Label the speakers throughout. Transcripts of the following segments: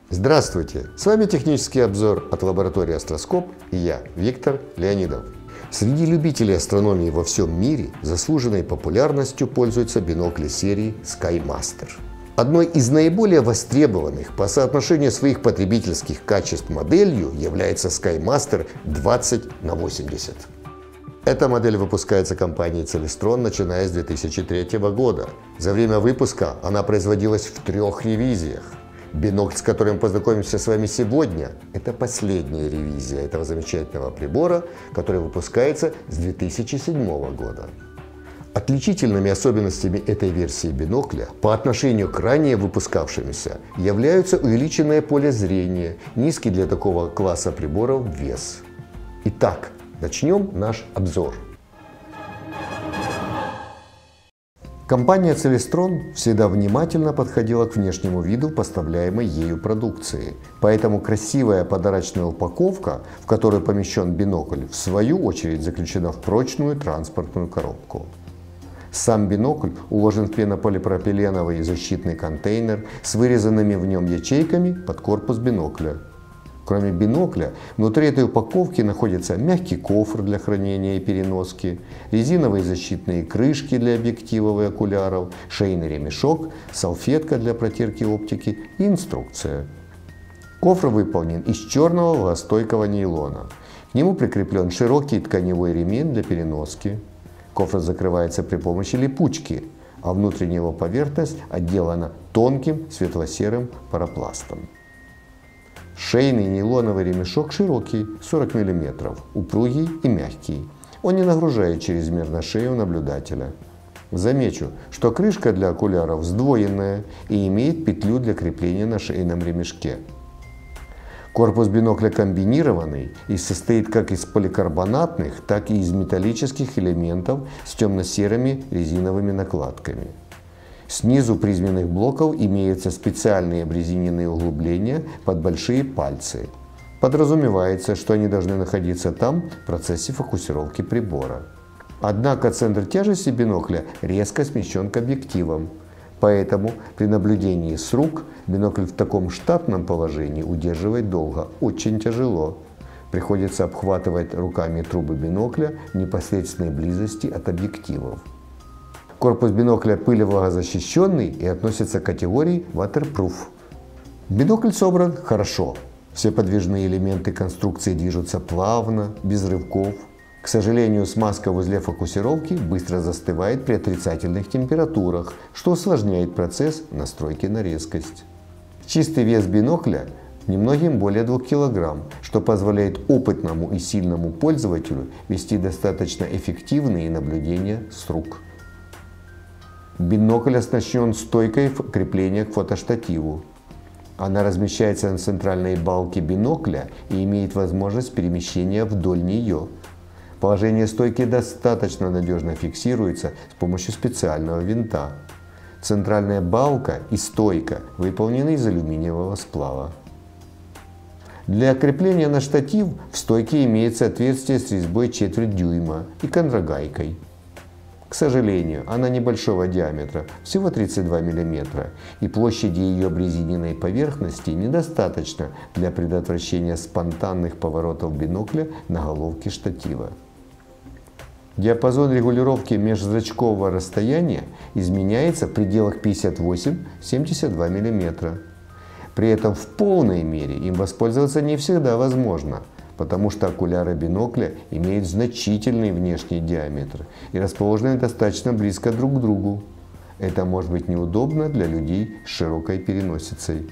Speaker 1: Здравствуйте! С вами технический обзор от лаборатории Астроскоп и я, Виктор Леонидов. Среди любителей астрономии во всем мире заслуженной популярностью пользуются бинокли серии SkyMaster. Одной из наиболее востребованных по соотношению своих потребительских качеств моделью является SkyMaster 20/80. Эта модель выпускается компанией Celestron, начиная с 2003 года. За время выпуска она производилась в 3 ревизиях. Бинокль, с которым мы познакомимся с вами сегодня, это последняя ревизия этого замечательного прибора, который выпускается с 2007 года. Отличительными особенностями этой версии бинокля по отношению к ранее выпускавшимся являются увеличенное поле зрения, низкий для такого класса приборов вес. Итак, начнем наш обзор. Компания Celestron всегда внимательно подходила к внешнему виду поставляемой ею продукции, поэтому красивая подарочная упаковка, в которую помещен бинокль, в свою очередь заключена в прочную транспортную коробку. Сам бинокль уложен в пенополипропиленовый защитный контейнер с вырезанными в нем ячейками под корпус бинокля. Кроме бинокля, внутри этой упаковки находится мягкий кофр для хранения и переноски, резиновые защитные крышки для объективов и окуляров, шейный ремешок, салфетка для протирки оптики и инструкция. Кофр выполнен из черного влагостойкого нейлона. К нему прикреплен широкий тканевой ремень для переноски. Кофр закрывается при помощи липучки, а внутренняя его поверхность отделана тонким светло-серым парапластом. Шейный нейлоновый ремешок широкий, 40 мм, упругий и мягкий. Он не нагружает чрезмерно шею наблюдателя. Замечу, что крышка для окуляров сдвоенная и имеет петлю для крепления на шейном ремешке. Корпус бинокля комбинированный и состоит как из поликарбонатных, так и из металлических элементов с темно-серыми резиновыми накладками. Снизу призменных блоков имеются специальные обрезиненные углубления под большие пальцы. Подразумевается, что они должны находиться там в процессе фокусировки прибора. Однако центр тяжести бинокля резко смещен к объективам. Поэтому при наблюдении с рук бинокль в таком штатном положении удерживать долго очень тяжело. Приходится обхватывать руками трубы бинокля в непосредственной близости от объективов. Корпус бинокля пылевлагозащищенный и относится к категории Waterproof. Бинокль собран хорошо. Все подвижные элементы конструкции движутся плавно, без рывков. К сожалению, смазка в узле фокусировки быстро застывает при отрицательных температурах, что усложняет процесс настройки на резкость. Чистый вес бинокля немногим более 2 кг, что позволяет опытному и сильному пользователю вести достаточно эффективные наблюдения с рук. Бинокль оснащен стойкой крепления к фотоштативу. Она размещается на центральной балке бинокля и имеет возможность перемещения вдоль нее. Положение стойки достаточно надежно фиксируется с помощью специального винта. Центральная балка и стойка выполнены из алюминиевого сплава. Для крепления на штатив в стойке имеется отверстие с резьбой 1/4 дюйма и контрагайкой. К сожалению, она небольшого диаметра, всего 32 мм, и площади ее обрезиненной поверхности недостаточно для предотвращения спонтанных поворотов бинокля на головке штатива. Диапазон регулировки межзрачкового расстояния изменяется в пределах 58-72 мм. При этом в полной мере им воспользоваться не всегда возможно, потому что окуляры бинокля имеют значительный внешний диаметр и расположены достаточно близко друг к другу. Это может быть неудобно для людей с широкой переносицей.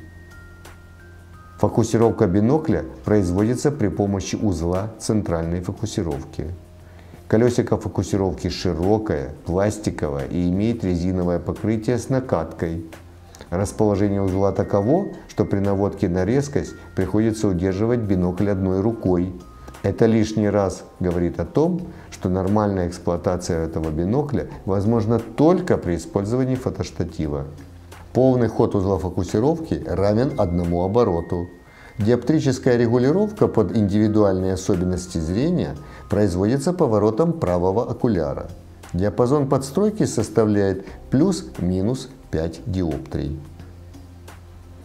Speaker 1: Фокусировка бинокля производится при помощи узла центральной фокусировки. Колесико фокусировки широкое, пластиковое и имеет резиновое покрытие с накаткой. Расположение узла таково, что при наводке на резкость приходится удерживать бинокль одной рукой. Это лишний раз говорит о том, что нормальная эксплуатация этого бинокля возможна только при использовании фотоштатива. Полный ход узла фокусировки равен 1 обороту. Диоптрическая регулировка под индивидуальные особенности зрения производится поворотом правого окуляра. Диапазон подстройки составляет плюс-минус 5 диоптрий.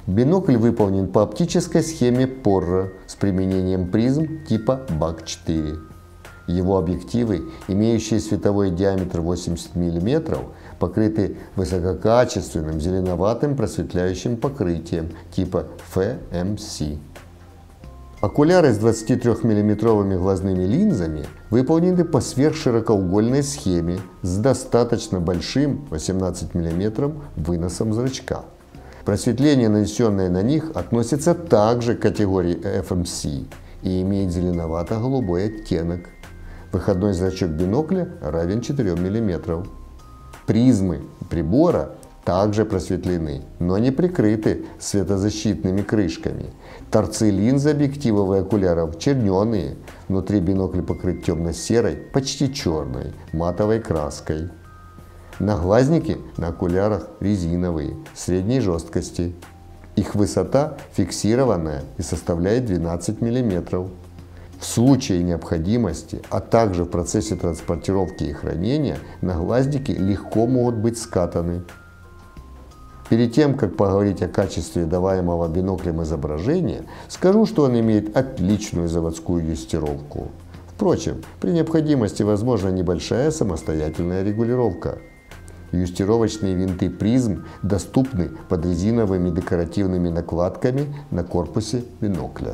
Speaker 1: Бинокль выполнен по оптической схеме Porro с применением призм типа BAC4. Его объективы, имеющие световой диаметр 80 мм, покрыты высококачественным зеленоватым просветляющим покрытием типа FMC. Окуляры с 23-мм глазными линзами выполнены по сверхширокоугольной схеме с достаточно большим 18 мм выносом зрачка. Просветление, нанесенное на них, относится также к категории FMC и имеет зеленовато-голубой оттенок. Выходной зрачок бинокля равен 4 мм. Призмы прибора также просветлены, но не прикрыты светозащитными крышками. Торцы линз объективов и окуляров черненые, внутри бинокль покрыт темно-серой, почти черной, матовой краской. Наглазники на окулярах резиновые, средней жесткости. Их высота фиксированная и составляет 12 мм. В случае необходимости, а также в процессе транспортировки и хранения, наглазники легко могут быть скатаны. Перед тем, как поговорить о качестве даваемого биноклем изображения, скажу, что он имеет отличную заводскую юстировку. Впрочем, при необходимости возможна небольшая самостоятельная регулировка. Юстировочные винты призм доступны под резиновыми декоративными накладками на корпусе бинокля.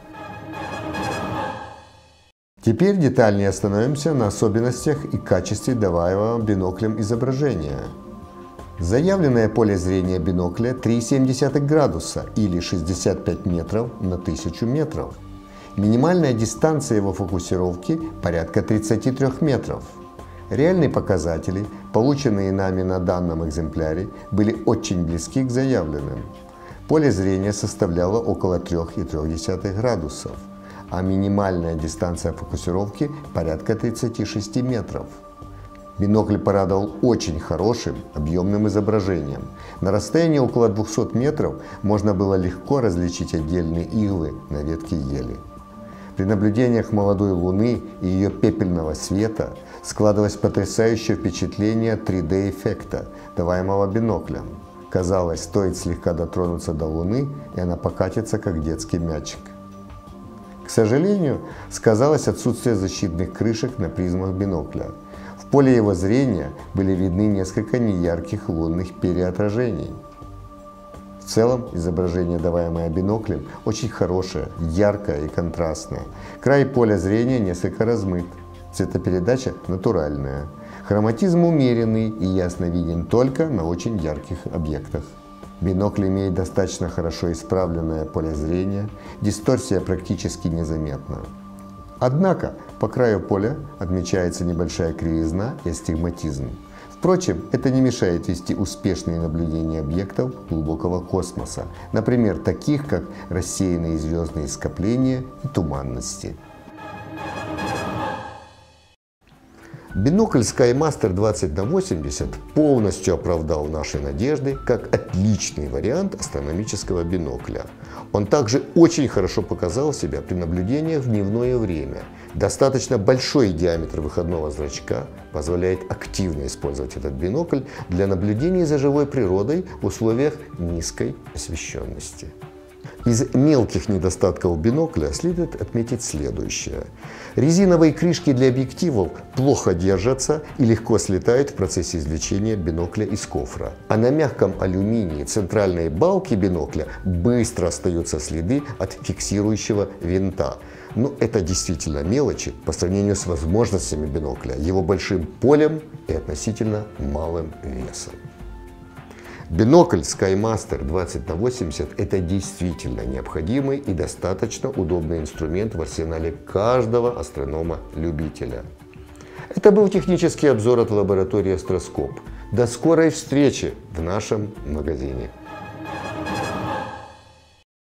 Speaker 1: Теперь детальнее остановимся на особенностях и качестве даваемого биноклем изображения. Заявленное поле зрения бинокля 3,7 градуса или 65 метров на 1000 метров. Минимальная дистанция его фокусировки порядка 33 метров. Реальные показатели, полученные нами на данном экземпляре, были очень близки к заявленным. Поле зрения составляло около 3,3 градусов, а минимальная дистанция фокусировки порядка 36 метров. Бинокль порадовал очень хорошим объемным изображением. На расстоянии около 200 метров можно было легко различить отдельные иглы на ветке ели. При наблюдениях молодой Луны и ее пепельного света складывалось потрясающее впечатление 3D-эффекта, даваемого биноклем. Казалось, стоит слегка дотронуться до Луны, и она покатится, как детский мячик. К сожалению, сказалось отсутствие защитных крышек на призмах бинокля. В поле его зрения были видны несколько неярких лунных переотражений. В целом, изображение, даваемое биноклем, очень хорошее, яркое и контрастное. Край поля зрения несколько размыт. Цветопередача натуральная. Хроматизм умеренный и ясно виден только на очень ярких объектах. Бинокль имеет достаточно хорошо исправленное поле зрения, дисторсия практически незаметна. Однако по краю поля отмечается небольшая кривизна и астигматизм. Впрочем, это не мешает вести успешные наблюдения объектов глубокого космоса, например, таких как рассеянные звездные скопления и туманности. Бинокль SkyMaster 20/80 полностью оправдал наши надежды как отличный вариант астрономического бинокля. Он также очень хорошо показал себя при наблюдениях в дневное время. Достаточно большой диаметр выходного зрачка позволяет активно использовать этот бинокль для наблюдений за живой природой в условиях низкой освещенности. Из мелких недостатков бинокля следует отметить следующее. Резиновые крышки для объективов плохо держатся и легко слетают в процессе извлечения бинокля из кофра. А на мягком алюминии центральной балки бинокля быстро остаются следы от фиксирующего винта. Но это действительно мелочи по сравнению с возможностями бинокля, его большим полем и относительно малым весом. Бинокль SkyMaster 20/80 – это действительно необходимый и достаточно удобный инструмент в арсенале каждого астронома-любителя. Это был технический обзор от лаборатории Астроскоп. До скорой встречи в нашем магазине.